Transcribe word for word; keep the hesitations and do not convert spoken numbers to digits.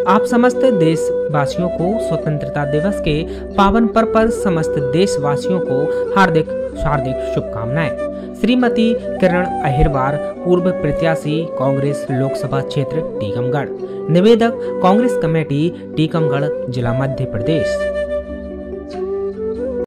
आप समस्त देशवासियों को स्वतंत्रता दिवस के पावन पर्व पर समस्त देशवासियों को हार्दिक हार्दिक शुभकामनाएं। श्रीमती किरण अहिरवार, पूर्व प्रत्याशी, कांग्रेस लोकसभा क्षेत्र टीकमगढ़। निवेदक, कांग्रेस कमेटी टीकमगढ़, जिला मध्य प्रदेश।